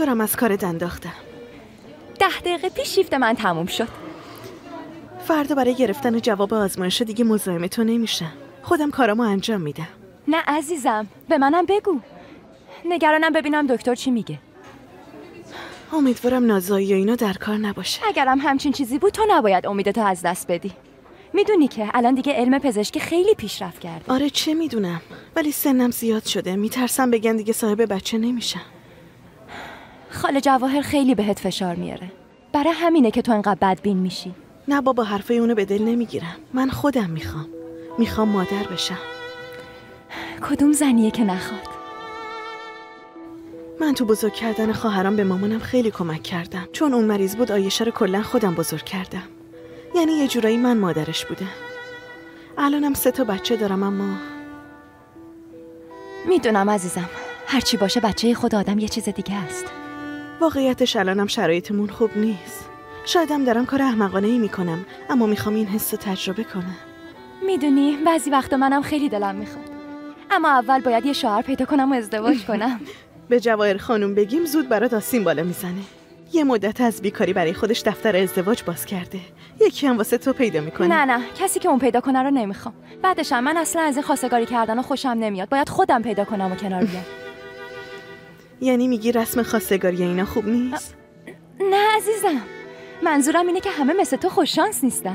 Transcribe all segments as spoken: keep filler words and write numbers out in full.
تو رم از کارت انداختم. ده دقیقه پیش شیفت من تموم شد. فردا برای گرفتن جواب آزمایش دیگه مزاحم تو نمیشم. خودم کارامو انجام میدم. نه عزیزم، به منم بگو. نگرانم ببینم دکتر چی میگه. امیدوارم نازایی و اینا در کار نباشه. اگرم همچین چیزی بود تو نباید امیدتو از دست بدی. میدونی که الان دیگه علم پزشکی خیلی پیشرفت کرده. آره چه میدونم، ولی سنم زیاد شده. میترسم بگن دیگه صاحب بچه نمیشم. خاله جواهر خیلی بهت فشار میاره. برای همینه که تو انقدر بدبین میشی. نه بابا، حرفای اونو به دل نمیگیرم. من خودم میخوام میخوام مادر بشم. کدوم زنیه که نخواد؟ من تو بزرگ کردن خواهرام به مامانم خیلی کمک کردم. چون اون مریض بود آیشه رو کلا خودم بزرگ کردم. یعنی یه جورایی من مادرش بودم. الانم سه تا بچه دارم اما میدونم عزیزم، هرچی باشه بچه خود آدم یه چیز دیگه است. واقعیتش الانم شرایطمون خوب نیست. شایدم دارم کار احمقانه ای میکنم، اما میخوام این حس رو تجربه کنم. میدونی بعضی وقتا منم خیلی دلم میخواد، اما اول باید یه شوهر پیدا کنم و ازدواج کنم. به جواهر خانم بگیم زود برات آسین بالا میزنه. یه مدت از بیکاری برای خودش دفتر ازدواج باز کرده. یکی هم واسه تو پیدا میکنه. نه نه، کسی که اون پیدا کنه رو نمیخوام. بعدش من اصلا از این خواستگاری کردن خوشم نمیاد. باید خودم پیدا کنم و کنار بیام. یعنی میگی رسم خواستگاری اینا خوب نیست؟ نه عزیزم، منظورم اینه که همه مثل تو خوش شانس نیستن.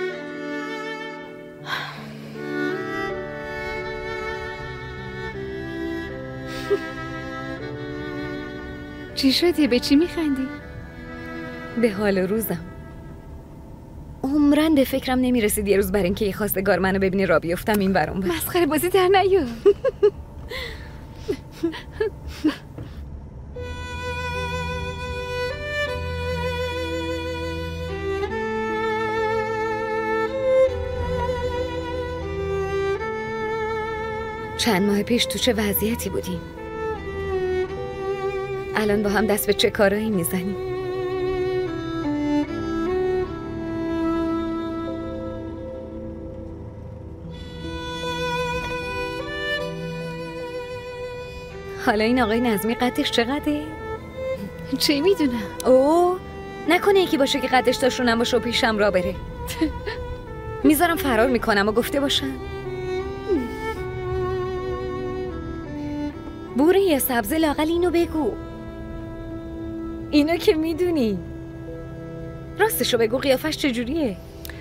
چی شدی؟ به چی میخندی؟ به حال روزم. عمرن به فکرم نمیرسید یه روز برای اینکه یه خواستگار منو ببینی را بیفتم این برام بر. مسخره بازی در نیار. چند ماه پیش تو چه وضعیتی بودیم؟ الان با هم دست به چه کارایی میزنیم؟ حالا این آقای نظمی قدش چقدره؟ چه میدونم؟ اوه نکنه یکی باشه که قدش تا شونم باشه و پیشم را بره. میذارم فرار میکنم و گفته باشم بوره یا سبزه لاقل اینو بگو. اینو که میدونی. راستشو بگو قیافش چجوریه؟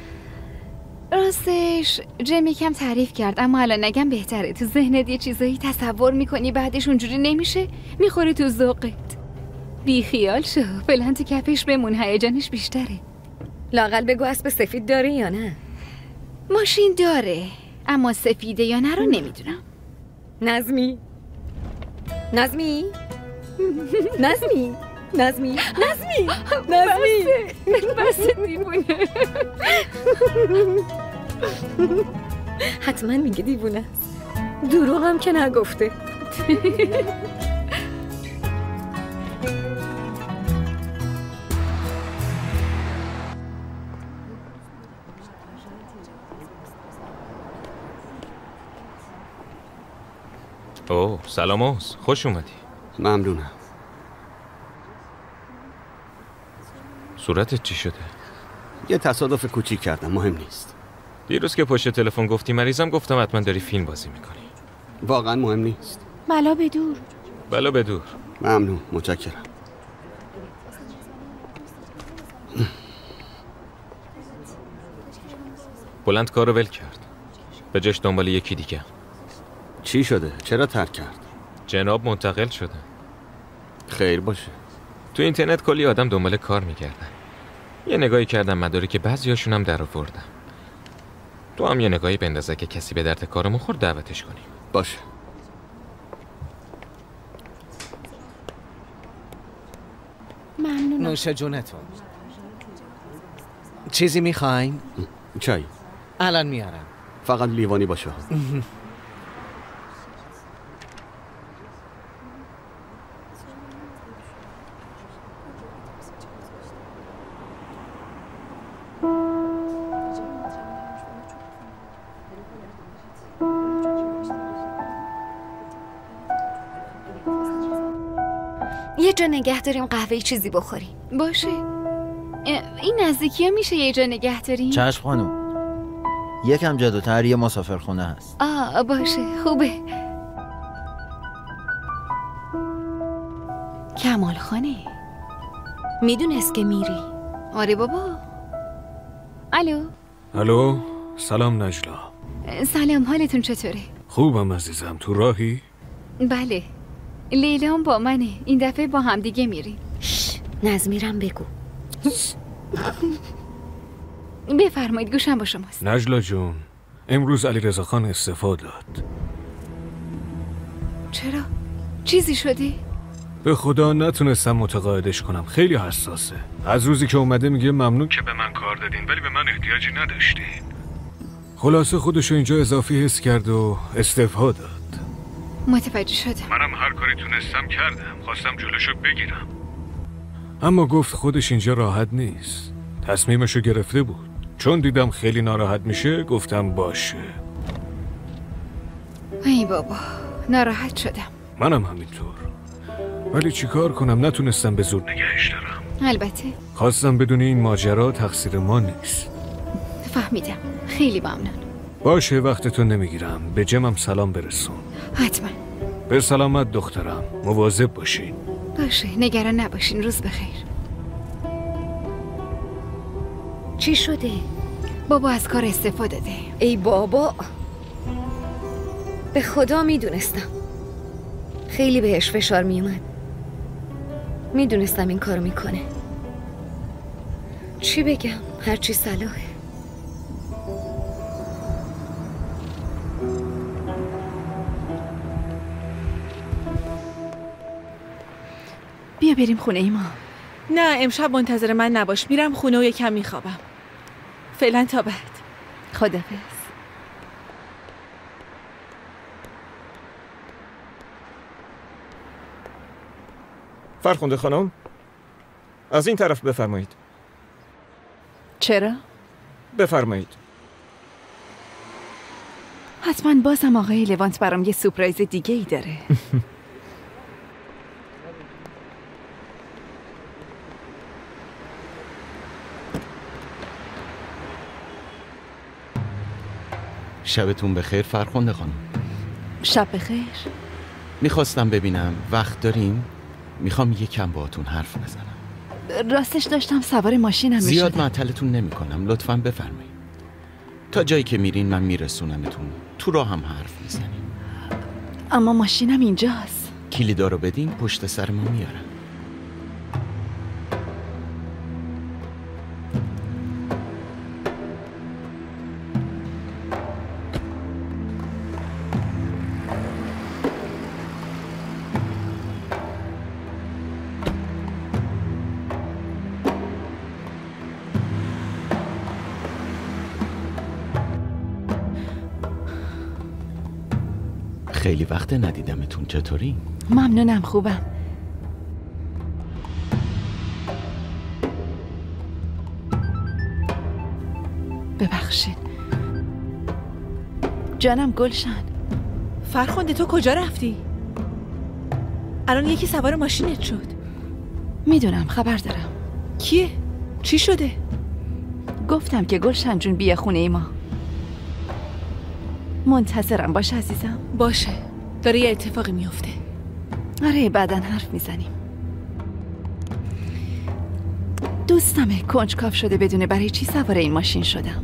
راستش جم یکم تعریف کرد، اما الان نگم بهتره. تو ذهنت یه چیزایی تصور میکنی بعدش اونجوری نمیشه، میخوره تو ذوقت. بی خیال شو، فعلا تو کفش بمون، هیجانش بیشتره. لاقل بگو اسب سفید داره یا نه؟ ماشین داره، اما سفیده یا نه رو نمیدونم. نظمی نظمی نظمی نظمی نظمی نظمی بس دیوونه. حتما میگه دیوونه است. دروغ هم که نگفته. اوه سلام اوز، خوش اومدی. ممنونم. صورتت چی شده؟ یه تصادف کوچیک کردم، مهم نیست. دیروز که پشت تلفن گفتی مریضم گفتم حتما داری فیلم بازی میکنی. واقعا مهم نیست. بلا بدور. بلا بدور. ممنون، متشکرم. بلند کارو ول کرد. به جاش دنبال یکی دیگه. چی شده؟ چرا ترک کرد؟ جناب منتقل شده. خیر باشه. تو اینترنت کلی آدم دنبال کار میکردن. یه نگاهی کردم مدارک بعضیاشون هم در آوردم. تو هم یه نگاهی بندازه که کسی به درد کارمون خورد دعوتش کنیم. باشه. ممنونم. نوش جونتون. چیزی میخواین؟ چای. الان میارم. فقط لیوانی باشه. یه جا نگه داریم قهوه چیزی بخوریم. باشه. این نزدیکی ها میشه یه جا نگه داریم؟ چشم خانم. یکم جلوتر یه مسافرخونه هست. آه باشه خوبه. کمال خانه میدونست که میری؟ آره بابا. الو. الو، سلام نجلا. سلام، حالتون چطوره؟ خوبم عزیزم، تو راهی؟ بله، لیلا هم با منه. این دفعه با هم دیگه میریم. نظمیرم بگو. بفرمایید، گوشم با شماست. نجلا جون، امروز علیرضا خان استعفا داد. چرا؟ چیزی شده؟ به خدا نتونستم متقاعدش کنم، خیلی حساسه. از روزی که اومده میگه ممنون که به من کار دادین ولی به من احتیاجی نداشتین. خلاصه خودشو اینجا اضافی حس کرد و استعفا داد. متوجه شدم. منم هر کاری تونستم کردم، خواستم جلوشو بگیرم. اما گفت خودش اینجا راحت نیست. تصمیمشو گرفته بود. چون دیدم خیلی ناراحت میشه گفتم باشه. ای بابا، ناراحت شدم. منم همینطور. ولی چیکار کنم، نتونستم به زور نگهش دارم. البته خواستم بدونی این ماجرا تقصیر ما نیست. فهمیدم. خیلی ممنون. باشه، وقتتو نمیگیرم. به جمم سلام برسون. حتما. به سلامت دخترم، مواظب باشین. باشه، نگران نباشین. روز بخیر. چی شده؟ بابا از کار استعفا داده. ای بابا، به خدا میدونستم. خیلی بهش فشار میومد. میدونستم این کارو میکنه. چی بگم؟ هرچی صلاحه. بیا بریم خونه ایما. نه، امشب منتظر من نباش. میرم خونه و یکم میخوابم. فعلا تا بعد. خداحافظ. فرخنده خانم، از این طرف بفرمایید. چرا؟ بفرمایید. حتما بازم آقای لوانت برام یه سورپرایز دیگه ای داره. شبتون بخیر فرخنده خانم. شب بخیر. میخواستم ببینم وقت داریم؟ میخوام یکم باهاتون حرف بزنم. راستش داشتم سوار ماشینم میشدم. زیاد معطلتون نمی کنم، لطفاً بفرمایید. تا جایی که میرین من میرسونمتون. تو راه هم حرف میزنیم. اما ماشینم اینجاست. کلیدا رو بدین پشت سر ما میارم. خیلی وقت ندیدمتون، چطوری؟ ممنونم، خوبم. ببخشید. جانم گلشن. فرخنده تو کجا رفتی؟ الان یکی سوار ماشینت شد. میدونم، خبر دارم. کیه؟ چی شده؟ گفتم که گلشن جون بیا خونه ما. منتظرم باش عزیزم. باشه، داره یه اتفاقی میفته. آره، بعدن حرف میزنیم. دوستمه کنجکاو شده بدونه برای چی سوار این ماشین شدم.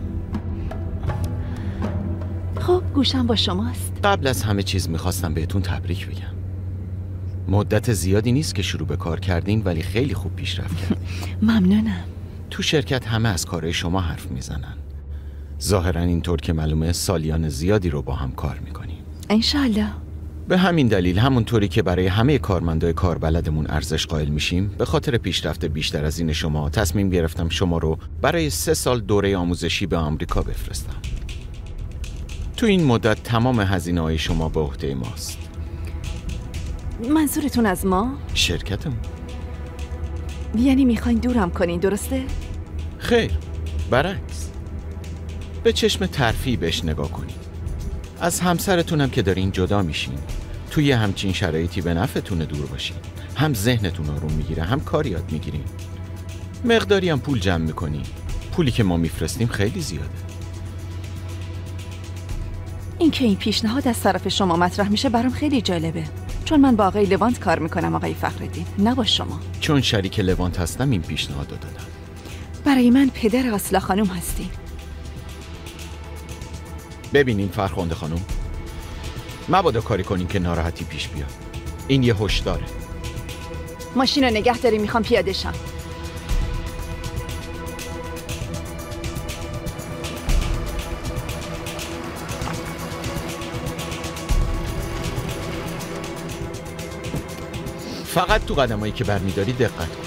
خب گوشم با شماست. قبل از همه چیز میخواستم بهتون تبریک بگم. مدت زیادی نیست که شروع به کار کردین ولی خیلی خوب پیشرفت کردین. ممنونم. تو شرکت همه از کارهای شما حرف میزنن. ظاهرا اینطور که معلومه سالیان زیادی رو با هم کار میکنیم. انشالله. به همین دلیل همونطوری که برای همه کارمندای کاربلدمون ارزش قائل میشیم، به خاطر پیشرفت بیشتر از این شما تصمیم گرفتم شما رو برای سه سال دوره آموزشی به آمریکا بفرستم. تو این مدت تمام هزینه‌های شما به عهده ماست. منظورتون از ما؟ شرکتمون. یعنی میخواین دورم کنین، درسته؟ خیر، برعکس. به چشم ترفیع بهش نگاه کنید. از همسرتونم که دارین جدا میشین. توی همچین شرایطی به نفعتونه دور باشین. هم ذهنتون آروم میگیره، هم کار یاد میگیرین. مقداری هم پول جمع میکنین. پولی که ما میفرستیم خیلی زیاده. اینکه این پیشنهاد از طرف شما مطرح میشه برام خیلی جالبه، چون من با آقای لوانت کار میکنم آقای فخرالدین، نه با شما. چون شریک لوانت هستم این پیشنهاد رو دادم. برای من پدر آسلا خانم هستی. ببینین فرخنده خانم، مبادا کاری کنین که ناراحتی پیش بیاد. این یه هشداره. ماشین رو نگه داری، میخوام پیاده شم. فقط تو قدمایی که برمیداری دقت کن.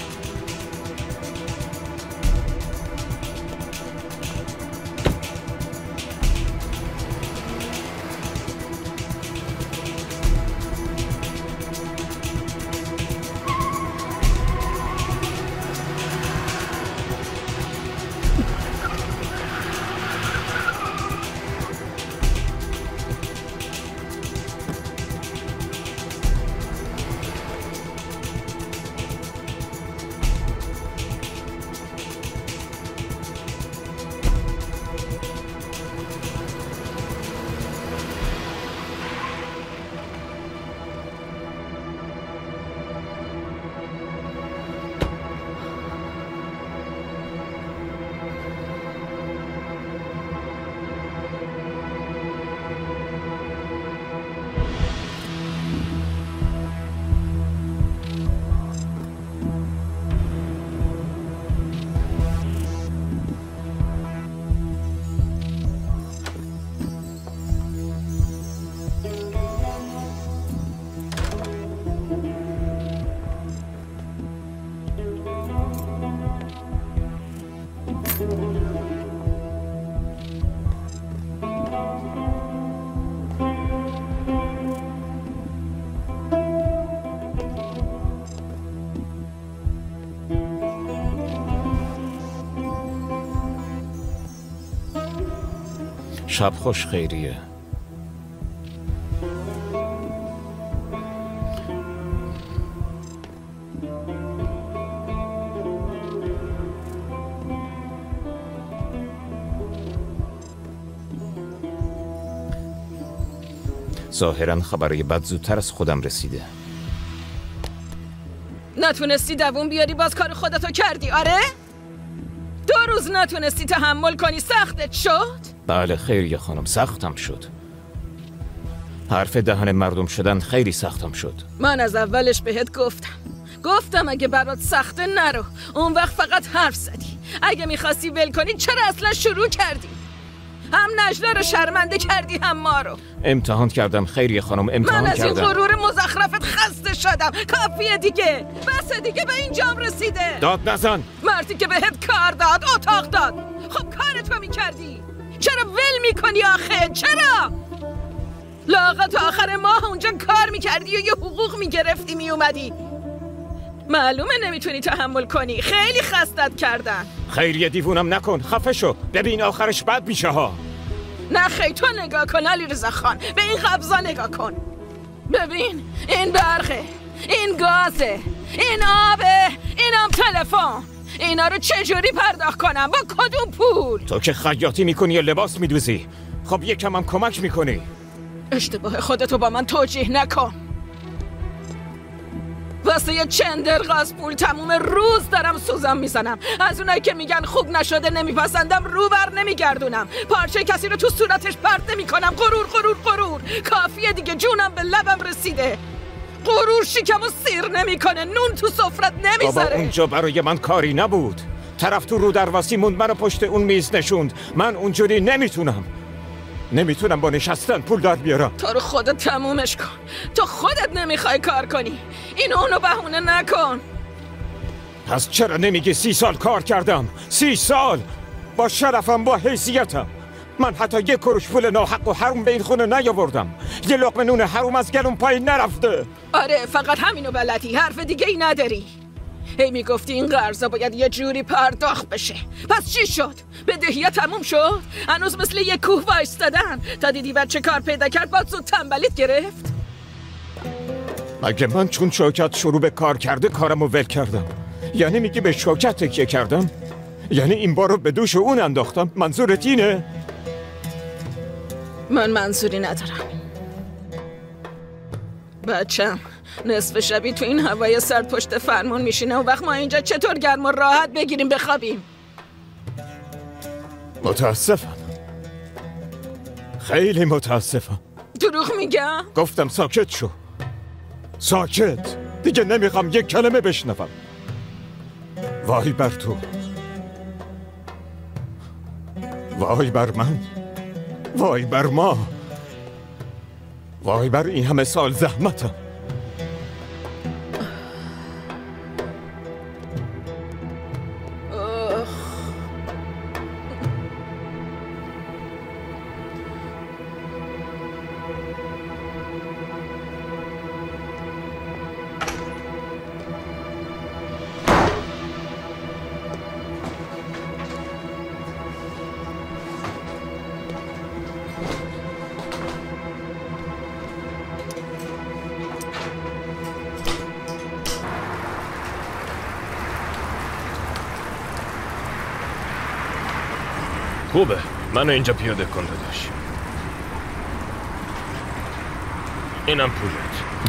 شب خوش خیریه. ظاهراً خبری بد زودتر از خودم رسیده. نتونستی دووم بیاری، باز کار خودتو کردی؟ آره؟ دو روز نتونستی تحمل کنی، سختت شد؟ بله خیریه خانم، سختم شد. حرف دهن مردم شدن خیلی سختم شد. من از اولش بهت گفتم گفتم اگه برات سخته نرو. اون وقت فقط حرف زدی. اگه میخواستی ول کنی چرا اصلا شروع کردی؟ هم نجلا رو شرمنده کردی هم ما رو. امتحان کردم خیریه خانم، امتحان من از کردم. این غرور مزخرفت خسته شدم. کافیه دیگه، بس دیگه، به اینجام رسیده. داد نزن. مردی که بهت کار داد، اتاق داد، خب کارتو میکردی. چرا ول میکنی آخه؟ چرا؟ لااقل تا آخر ماه اونجا کار میکردی و یه حقوق میگرفتی میومدی. معلومه نمیتونی تحمل کنی. خیلی خستت کردن. خیریه دیوونم نکن، خفه شو. ببین آخرش بد میشه ها. نه خیلی تو نگاه کن علیرضا خان، به این قبضا نگاه کن. ببین این برقه، این گازه، این آبه، اینم تلفن. اینا رو چجوری پرداخت کنم؟ با کدوم پول؟ تو که خیاطی میکنی یا لباس میدوزی؟ خب یکم هم کمک میکنی. اشتباه خودتو با من توجیه نکن. واسه یه چند درغاز پول تموم روز دارم سوزم میزنم. از اونایی که میگن خوب نشده نمیپسندم رو بر نمیگردونم. پارچه کسی رو تو صورتش پرت نمیکنم. غرور غرور غرور. کافیه دیگه، جونم به لبم رسیده. غرور شکمو سیر نمیکنه، نون تو سفرت نمیذاره. بابا اونجا برای من کاری نبود. طرف تو رو درواسی موند، منو پشت اون میز نشوند. من اونجوری نمیتونم. نمیتونم با نشستن پول در بیارم. تو رو خودت تمومش کن. تو خودت نمیخوای کار کنی. این اونو بهونه نکن. پس چرا نمیگی سی سال کار کردم؟ سی سال با شرفم، با حیثیتم. من حتی یک کروش پول ناحق و حروم به این خونه نیاوردم. یه لقمه نون حروم از گلوم پایین نرفته. آره فقط همینو بلدی، حرف دیگه ای نداری. هی میگفتی این قرضا باید یه جوری پرداخت بشه. پس چی شد؟ بدهی‌ها تموم شد؟ هنوز مثل یه کوه وایستادن تا دیدی بچه کار پیدا کرد باید زود تنبلیت گرفت؟ مگه من چون شوکت شروع به کار کرده کارمو ول کردم؟ یعنی میگی به شوکت تکیه کردم؟ یعنی این بار رو به دوش اون انداختم؟ منظورت اینه؟ من منظوری ندارم. بچم نصف شبی تو این هوای سرد پشت فرمون میشینه و وقت ما اینجا چطور گرم و راحت بگیریم بخوابیم؟ متاسفم، خیلی متاسفم. دروغ میگم؟ گفتم ساکت شو، ساکت. دیگه نمیخوام یک کلمه بشنوم. وای بر تو، وای بر من، وای بر ما، وای بر این همه سال زحمتم. خوبه، منو اینجا پیاده کن داداش. اینم پولت.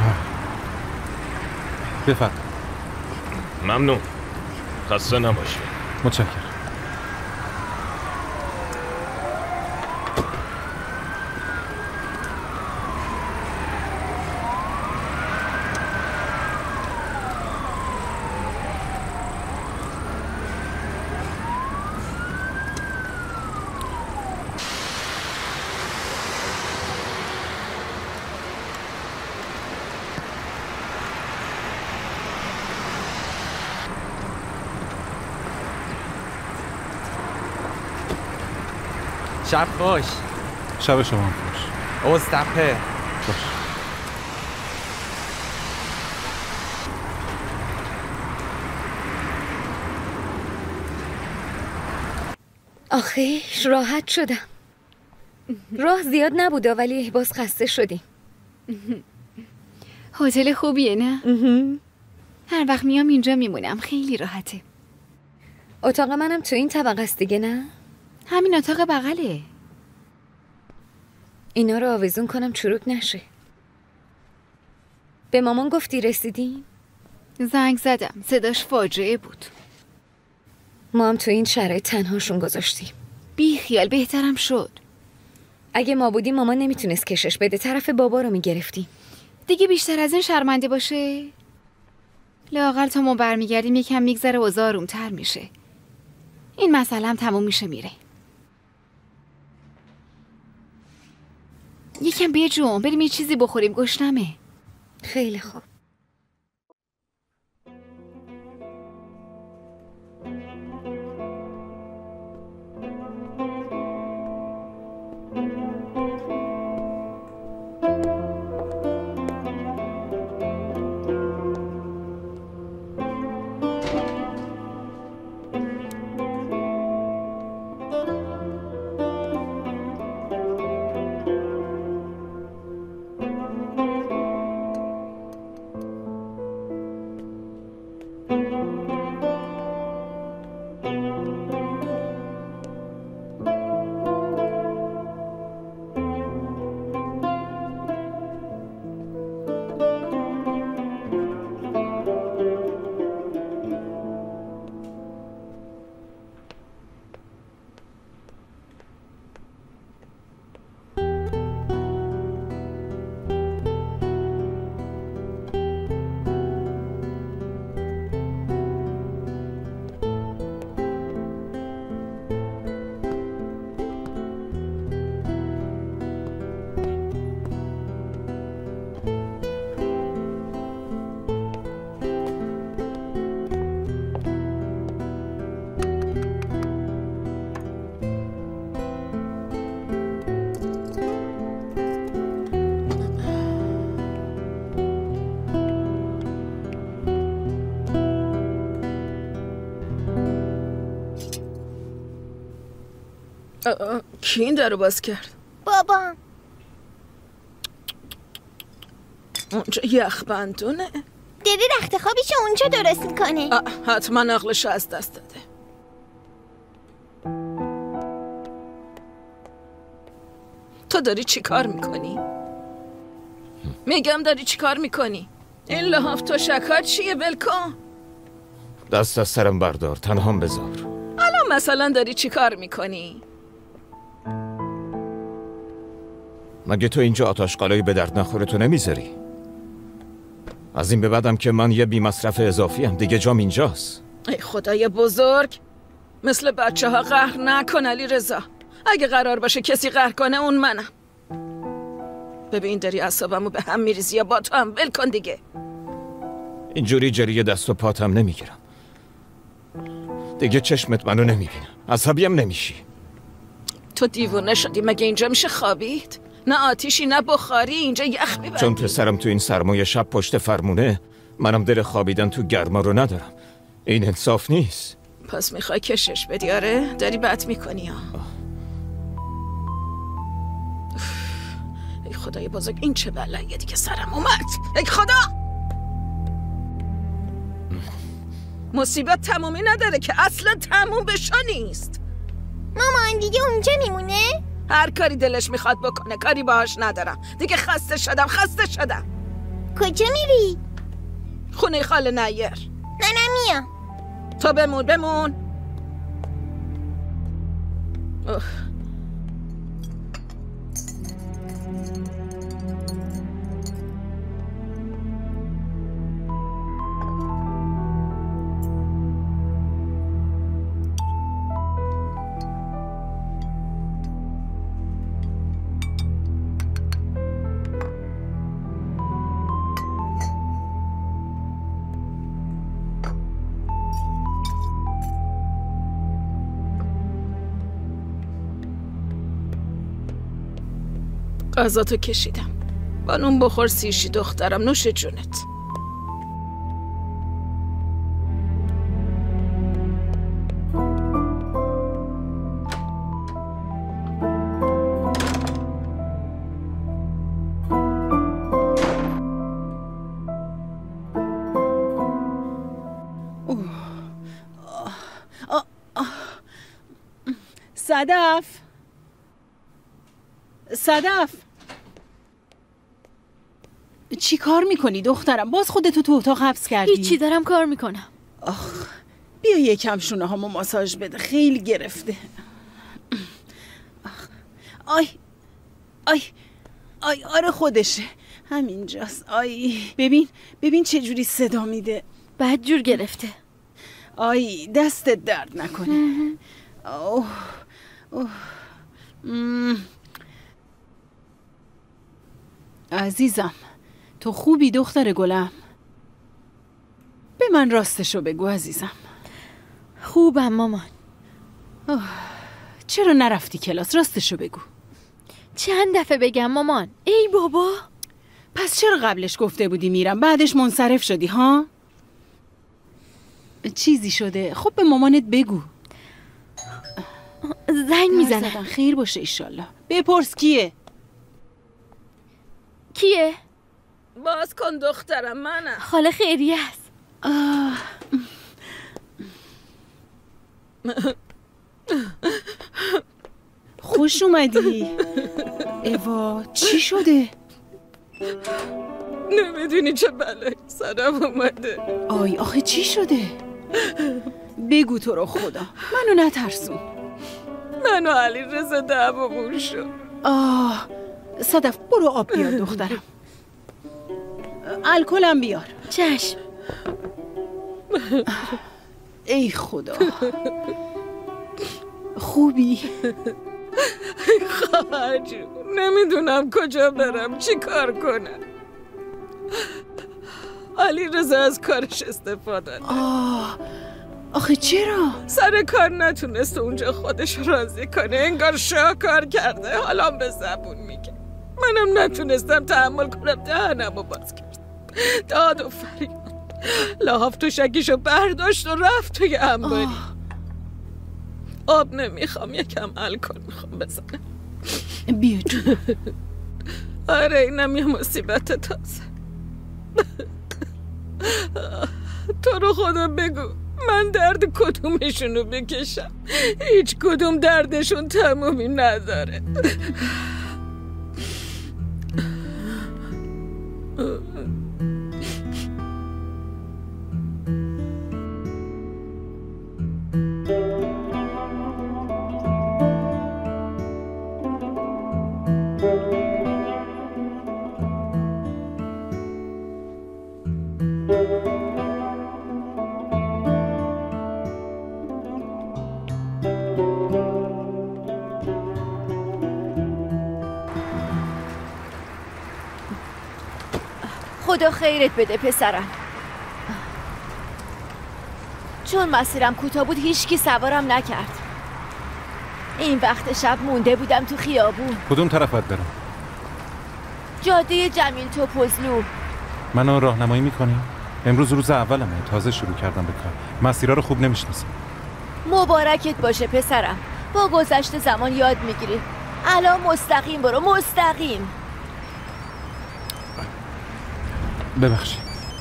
بفرم. ممنون. خسته نباشی. متشکرم. شب خوش. شب شما خوش. اوستپه. خوش. آخیش راحت شدم. راه زیاد نبوده ولی باز خسته شدیم. هتل خوبیه نه؟ هر وقت میام اینجا میمونم، خیلی راحته. اتاق منم تو این طبقه است دیگه نه؟ همین اتاق بغله. اینا رو آویزون کنم چروک نشه. به مامان گفتی رسیدیم؟ زنگ زدم، صداش فاجعه بود. ما هم تو این شرایط تنهاشون گذاشتیم. بی خیال، بهترم شد. اگه ما بودیم مامان نمیتونست کشش بده، طرف بابا رو میگرفتیم. دیگه بیشتر از این شرمنده باشه؟ لااقل تا ما برمیگردیم یکم میگذره و آرومتر میشه. این مسئله هم تموم میشه میره. یکم بیا جون، بریم یه چیزی بخوریم، گشنمه. خیلی خوب. کی این در رو باز کرد؟ بابا. اونجا یخبندونه. داری رخت خوابیشو اونجا درست میکنه. حتما عقلشو از دست داده. تو داری چی کار میکنی؟ میگم داری چی کار میکنی؟ این لحاف تو شکا چیه؟ بلکن دست از سرم بردار، تنهام بذار. الان مثلا داری چی کار میکنی؟ مگه تو اینجا آتشقالایی به درد نخوره تو نمیذاری؟ از این به بعدم که من یه بی مصرف اضافی هم، دیگه جام اینجاست. ای خدای بزرگ، مثل بچه ها قهر نکن علی رضا. اگه قرار باشه کسی قهر کنه اون منم. ببین داری اعصابمو به هم میریزی یا با تو هم ول کن دیگه. اینجوری جریه دست و پاتم نمیگیرم دیگه، چشمت منو نمیبینم، عصبیم نمیشی. تو دیوونه شدی؟ مگه اینجا میشه خوابید؟ نه آتیشی نه بخاری، اینجا یخ میبندی. چون پسرم تو این سرمایه شب پشت فرمونه، منم دل خوابیدن تو گرما رو ندارم. این انصاف نیست. پس میخوای کشش بدی؟ آره داری بد میکنی ها. ای خدای بزرگ، این چه بلاییه دیگه سرم اومد. ای خدا، مصیبت تمومی نداره که، اصلا تموم بشو نیست. مامان دیگه اونجا میمونه؟ هر کاری دلش میخواد بکنه، کاری باهاش ندارم دیگه. خسته شدم خسته شدم. کجا میری؟ خونه خاله نیر. نه نمیام. تو بمون بمون. اوه. غذاتو کشیدم. بانون بخور سیشی دخترم، نوش جونت. صدف صدف چی کار میکنی دخترم؟ باز خودتو تو اتاق حبس کردی؟ هیچی، دارم کار میکنم. آخ بیا یکم شونه هامو ماساژ بده، خیلی گرفته. آخ. آی آی آی آره خودشه، همینجاست. آی ببین ببین چه جوری صدا میده، بد جور گرفته. آی دستت درد نکنه. اوه اوه ام. عزیزم تو خوبی دختر گلم؟ به من راستشو بگو عزیزم. خوبم مامان. اوه. چرا نرفتی کلاس؟ راستشو بگو. چند دفعه بگم مامان؟ ای بابا، پس چرا قبلش گفته بودی میرم بعدش منصرف شدی ها؟ چیزی شده؟ خب به مامانت بگو. زنگ میزنم. خیر باشه ایشالله. بپرس کیه؟ کیه؟ باز کن دخترم، منم. خاله خیریه است. خوش اومدی. ایوا چی شده؟ نمیدونی چه بلایی سرم اومده. آی آخه چی شده؟ بگو تو رو خدا، منو نترسون. منو علی رضا دعوامون شد. آه صدف برو آب بیار دخترم. الکلم بیار. چشم. ای خدا. خوبی؟ خواهر جون نمیدونم کجا برم، چی کار کنم. علی رضا از کارش استفاده. آه آخه چرا؟ سر کار نتونست اونجا خودش راضی کنه، انگار شاهکار کرده. حالا به زبون میگه. منم نتونستم تحمل کنم، دهنمو باز کرد. داد و فریاد. لحاف تو شکیشو برداشت و رفت توی انباری. آب نمیخوام، یکم الکل میخوام بزنم. بیا جون. آره اینم یه مصیبت تازه. تو رو خدا بگو من درد کدومشونو بکشم؟ هیچ کدوم دردشون تمومی نداره. خدا خیرت بده پسرم. چون مسیرم کوتاه بود هیچکی سوارم نکرد. این وقت شب مونده بودم تو خیابون. کدوم طرف باید برم؟ جاده جمیل توپزلو. منو راهنمایی میکنی؟ امروز روز اولمه، تازه شروع کردم به کار. مسیرها رو خوب نمیشناسم. مبارکت باشه پسرم. با گذشت زمان یاد میگیری. الان مستقیم برو، مستقیم. ببخشید.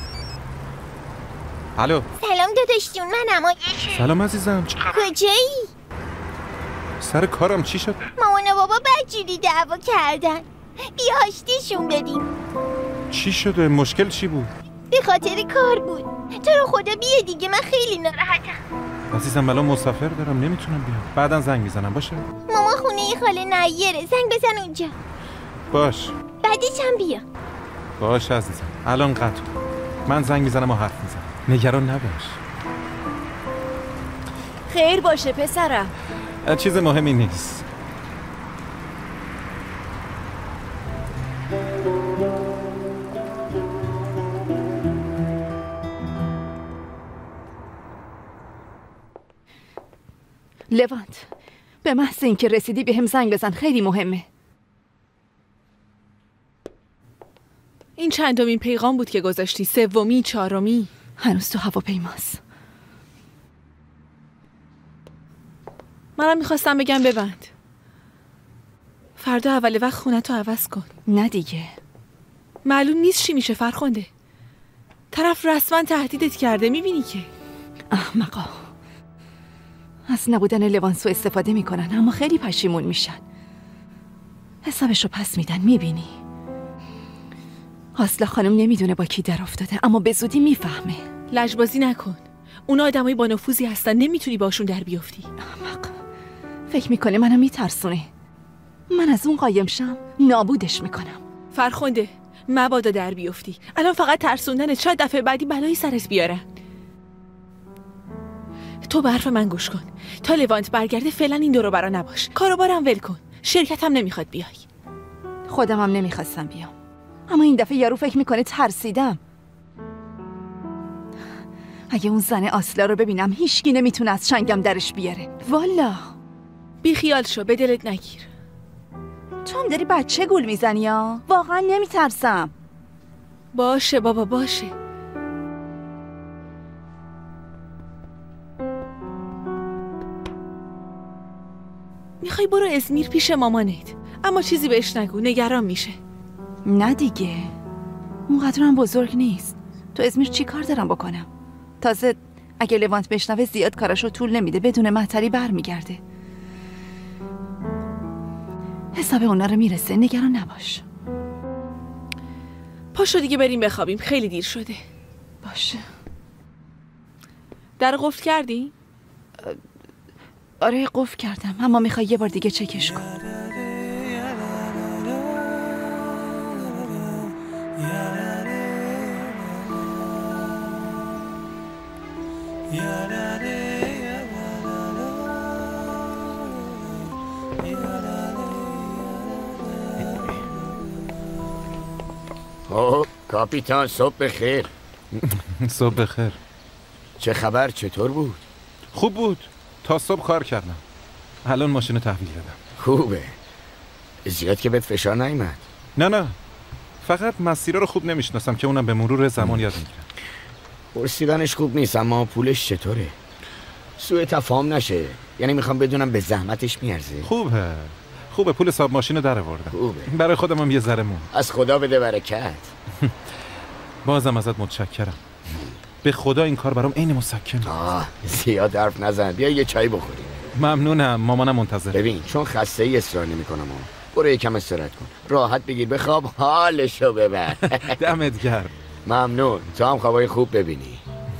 الو. سلام داداش جون، منم آیشه. سلام عزیزم. چه خبر؟ کجایی؟ سر کارم چی شد؟ مامان و بابا بدجوری دعوا کردن. بیا آشتیشون بدیم. چی شده؟ مشکل چی بود؟ به خاطر کار بود. تو رو خدا بیا دیگه، من خیلی ناراحتم. عزیزم الان مسافر دارم نمیتونم بیام. بعداً زنگ میزنم باشه؟ ماما خونه خاله نیره، زنگ بزن اونجا. باش. بعدش هم بیا. باش عزیزم. الان قطع. من زنگ میزنم و حرف میزنم. نگران نباش. خیر باشه پسرم. چیز مهمی نیست. لوانت، به محض اینکه رسیدی به هم زنگ بزن، خیلی مهمه. این چندمین پیغام بود که گذاشتی؟ سومی، چهارمی؟ هنوز تو هواپیماست. منم میخواستم بگم ببند. فردا اول وقت خونه تو عوض کن. نه دیگه. معلوم نیست چی میشه فرخنده. طرف رسما تهدیدت کرده، میبینی که. احمقا. از نبودن لوانسو استفاده میکنن اما خیلی پشیمون میشن. حسابشو پس میدن، میبینی. اصلا خانم نمیدونه با کی در افتاده اما به زودی میفهمه. لجبازی نکن. اونا آدمای با نفوذی هستن، نمیتونی باشون در بیافتی. احمق. فکر میکنه منو میترسونه. من از اون قایم شم نابودش میکنم. فرخنده، مبادا در بیافتی. الان فقط ترسوندنت، شاید دفعه بعدی بلایی سرت بیارن. تو به حرف من گوش کن. تا لوانت برگرده فعلا این دورو برا نباش. کاروبارم ول کن. شرکتم نمیخواد بیای. خودم هم نمیخواستم بیام. اما این دفعه یارو فکر میکنه ترسیدم. اگه اون زن آسلا رو ببینم هیچکی نمیتونه از چنگم درش بیاره. والا. بی خیال شو، به دلت نگیر. تو هم داری بچه گول میزنی یا؟ واقعا نمیترسم. باشه بابا باشه. میخوای برو ازمیر پیش مامانت، اما چیزی بهش نگو، نگران میشه. نه دیگه، اونقدر هم بزرگ نیست. تو ازمیر چی کار دارم بکنم؟ تازه اگه لوانت بشنوه زیاد کاراشو طول نمیده، بدون معطلی بر میگرده. حساب اونا رو میرسه، نگران نباش. پاشو دیگه بریم بخوابیم، خیلی دیر شده. باشه. در قفل کردی؟ آره قفل کردم، اما میخوای یه بار دیگه چکش کن. خب کاپیتان، صبح بخیر. صبح بخیر. چه خبر، چطور بود؟ خوب بود، تا صبح کار کردم. الان ماشین تحویل دادم. خوبه. زیاد که بهت فشار نیامد؟ نه نه، فقط مسیرها رو خوب نمیشناسم که اونم به مرور زمان یاد میگیرم. پرسیدنش خوب نیست، اما پولش چطوره؟ سوء تفاهم نشه، یعنی میخوام بدونم به زحمتش میارزه. خوبه خوبه، پول حساب ماشین رو در آوردم. خوبه. برای خودم هم یه ذره مون. از خدا بده برکت. بازم ازت متشکرم. به خدا این کار برام عین مسکن. آه زیاد حرف نزن، بیا یه چای بخوریم. ممنونم، مامانم منتظر. ببین چون خسته ای اصرار نمی‌کنم، برو یکم استراحت کن، راحت بگیر بخواب، حالشو ببر. دمت گرم. ممنون، تو هم خوابای خوب ببینی.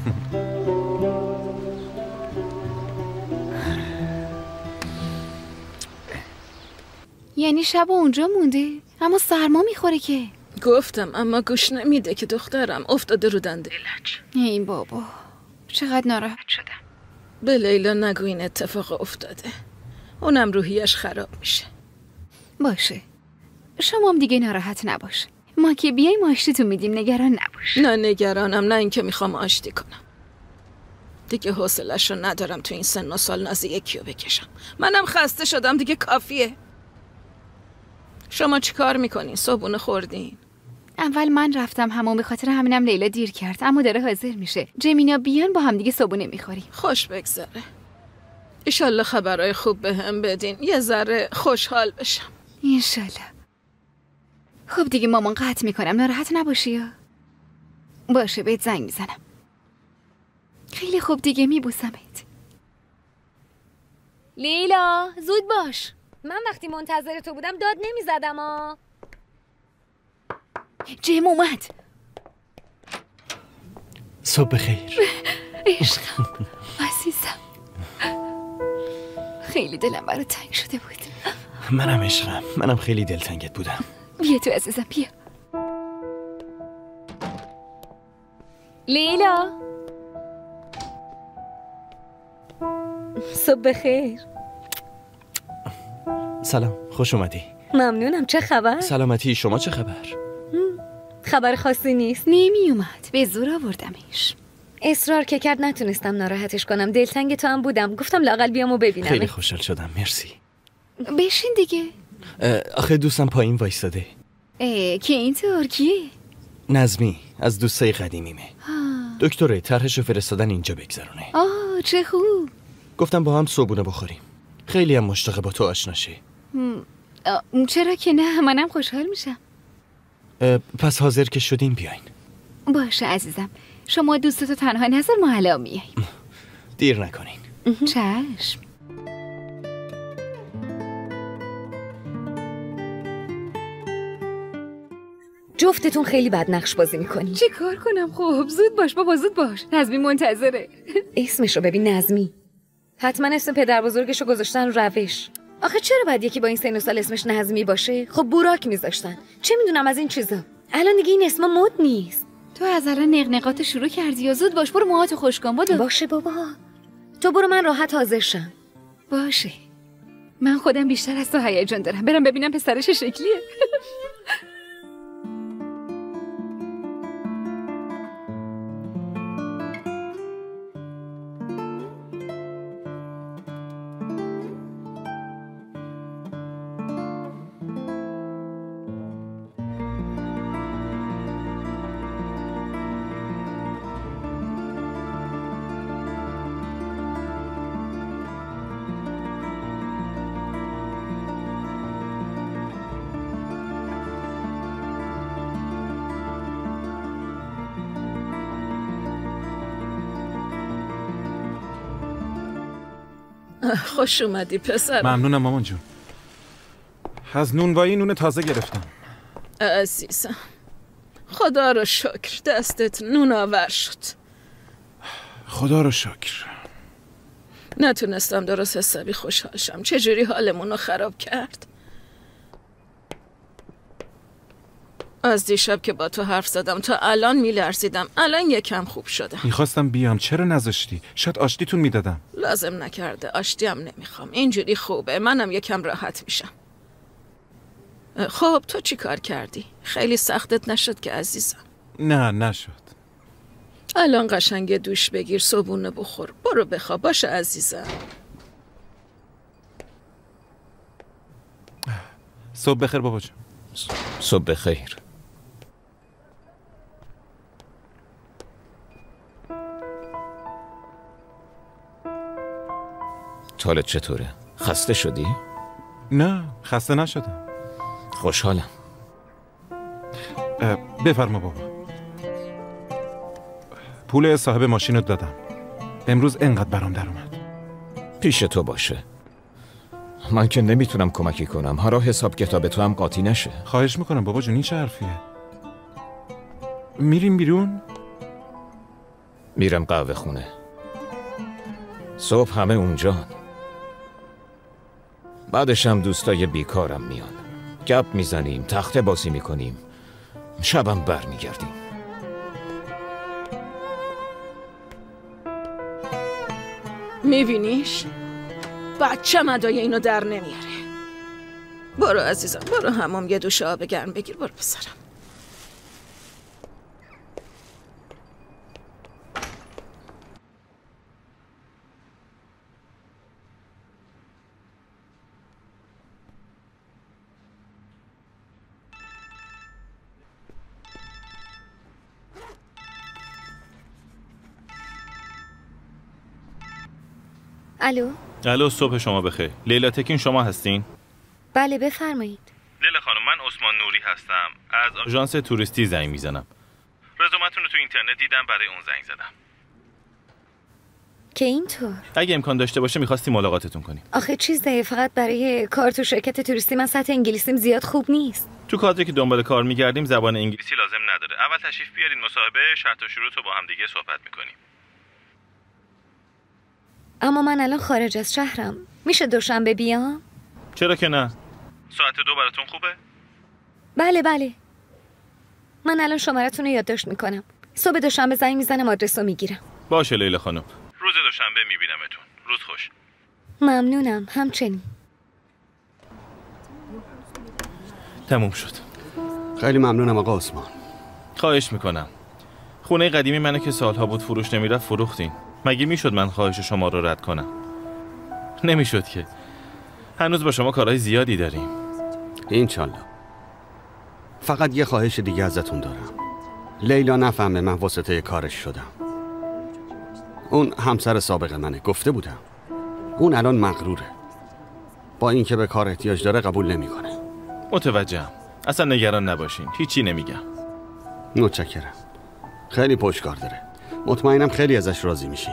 یعنی شب اونجا مونده؟ اما سرما میخوره که. گفتم اما گوش نمیده که دخترم افتاده رو دنده لج. این بابا چقدر ناراحت شدم. به لیلا نگو این اتفاق افتاده، اونم روحیش خراب میشه. باشه شما هم دیگه ناراحت نباش، ما که بیایم آشتیتون میدیم، نگران نباش. نه نگرانم، نه اینکه میخوام آشتی کنم. دیگه حوصله‌شو ندارم تو این سن و سال ناز یکیو بکشم. منم خسته شدم دیگه، کافیه. شما چی کار میکنین؟ صبحونه خوردین؟ اول من رفتم همون، به خاطر همینم لیلا دیر کرد، اما داره حاضر میشه. جمینا بیان با هم دیگه صبحونه میخوریم. خوش بگذره. ایشالله خبرهای خوب به هم بدین، یه ذره خوشحال بشم. انشالله. خب دیگه مامان قطع میکنم، ناراحت نباشی یا؟ باشه بهت زنگ میزنم. خیلی خوب دیگه، میبوسمت. لیلا زود باش، من وقتی منتظر تو بودم داد نمیزدم ها. جیم اومد. صبح بخیر. عشقم عزیزم، خیلی دلم برات تنگ شده بود. منم عشقم، منم خیلی دلتنگت بودم. بیا تو عزیزم، بیا. لیلا صبح بخیر. سلام، خوش اومدی. ممنونم، چه خبر؟ سلامتی، شما چه خبر؟ خبر خاصی نیست. نمی اومد، به زور آوردمش. اصرار که کرد، نتونستم ناراحتش کنم. دلتنگ تو هم بودم، گفتم لااقل بیام و ببینم. خیلی خوشحال شدم، مرسی. بشین دیگه. آخه دوستم پایین وایستاده. اه که اینطور کیه؟ نظمی، از دوستای قدیمیمه. دکتره طرحشو فرستادن اینجا بگذرونه. آه چه خوب. گفتم با هم صبحونه بخوریم. خیلی هم مشتاقه با تو آشنا شه. چرا که نه، منم خوشحال میشم. پس حاضر که شدیم بیاین. باشه عزیزم، شما دوستتو تنها نظر، ما الان میاییم. دیر نکنین. چشم. جفتتون خیلی بد نقش بازی میکنی. چی کار کنم؟ خب زود باش بابا، زود باش. نظمی منتظره. اسمشو ببین، نظمی. حتما اسم پدر بزرگشو گذاشتن رو روش. آخه چرا باید یکی با این سن و سال اسمش نظمی باشه؟ خب بوراک میذاشتن. چه میدونم از این چیزا. الان دیگه این اسم مد نیست. تو از الان نقنقات شروع کردی یا؟ زود باش، برو موهاتو خوش کن. بدو. باشه بابا، تو برو، من راحت حاضر شم. باشه، من خودم بیشتر از تو هیجان دارم. برم ببینم پسرش شکلیه. خوش اومدی پسر. ممنونم مامان جون. از نونوایی نون تازه گرفتم. عزیزم خدا رو شکر، دستت نون آور شد. خدا رو شکر. نتونستم درست حسابی خوشحال شم. چجوری حالمون رو خراب کرد. از دیشب که با تو حرف زدم تا الان میلرزیدم. الان یکم خوب شدم. میخواستم بیام، چرا نذاشتی؟ شاید آشتیتون میدادم. لازم نکرده، آشتی هم نمیخوام. اینجوری خوبه، منم یکم راحت میشم. خب تو چی کار کردی؟ خیلی سختت نشد که عزیزم؟ نه نشد. الان قشنگ دوش بگیر، صبحونه بخور، برو بخواب. باشه عزیزم. صبح بخیر بابا جون. صبح بخیر. حالت چطوره؟ خسته شدی؟ نه خسته نشدم. خوشحالم. بفرما بابا. پول صاحب ماشین رو دادم. امروز انقدر برام در اومد. پیش تو باشه. من که نمیتونم کمکی کنم. هر حساب کتاب تو هم قاطی نشه. خواهش میکنم بابا جون، این چه حرفیه؟ میریم بیرون؟ میرم قهوه خونه. صبح همه اونجان. بعدش هم دوستای بیکارم میان. گپ میزنیم، تخته بازی میکنیم. شبم بر میگردیم. میبینیش؟ بچه مدای اینو در نمیاره. برو عزیزم، برو حمام یه دوش آب گرم بگیر. برو پسرم. الو. الو، صبح شما بخیر. لیلا تکین شما هستین؟ بله بفرمایید. لیلا خانم، من عثمان نوری هستم. از آژانس توریستی زنگ میزنم. رزومتون رو تو اینترنت دیدم، برای اون زنگ زدم. که اینطور؟ اگه امکان داشته باشه میخواستیم ملاقاتتون کنیم. آخه چیزه، فقط برای کار تو شرکت توریستی من سطح انگلیسیم زیاد خوب نیست. تو کادری که دنبال کار میگردیم زبان انگلیسی لازم نداره. اول تشریف بیارین مصاحبه، شرط و شروط رو با هم دیگه صحبت میکنیم. اما من الان خارج از شهرم. میشه دوشنبه بیام؟ چرا که نه؟ ساعت دو براتون خوبه؟ بله بله. من الان شمارتون رو یادداشت میکنم. صبح دوشنبه زنگ میزنم، آدرس رو میگیرم. باشه لیلا خانم. روز دوشنبه میبینمتون. روز خوش. ممنونم. همچنین. تموم شد. خیلی ممنونم آقا عثمان. خواهش میکنم. خونه قدیمی منو که سالها بود فروش نمیرفت فروختین. مگه میشد من خواهش شما رو رد کنم؟ نمیشد که. هنوز با شما کارهای زیادی داریم. انشالله. فقط یه خواهش دیگه ازتون دارم. لیلا نفهمه من واسطه کارش شدم. اون همسر سابق منه، گفته بودم. اون الان مغروره. با اینکه به کار احتیاج داره قبول نمیکنه. متوجهم. اصلا نگران نباشین. هیچی نمیگم. متشکرم. خیلی پشتکار داره. مطمئنم خیلی ازش راضی میشین.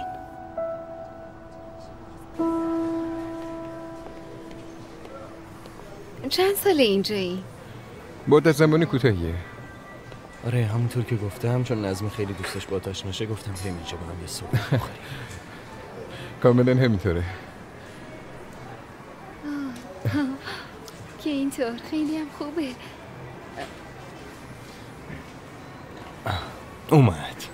چند سال اینجایی؟ مدت زمانی کوتاهیه. آره همونطور که گفتم، چون نظمی خیلی دوستش با آتش نشه، گفتم بریم اینجا با هم یه صبح بخوریم. کاملا همینطوره. که اینطور خیلی هم خوبه. اومد.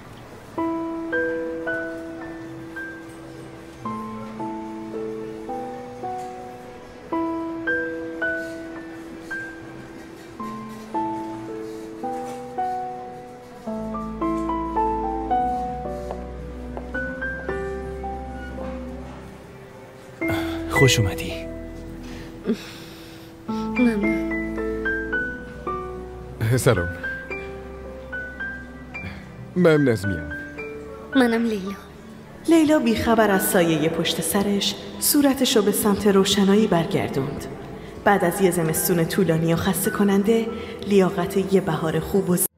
خوش اومدی. ممنون. سلام. من نظمیم. منم لیلا. لیلا بیخبر از سایه پشت سرش صورتشو به سمت روشنایی برگردوند. بعد از یه زمستون طولانی و خسته کننده، لیاقت یه بهار خوب و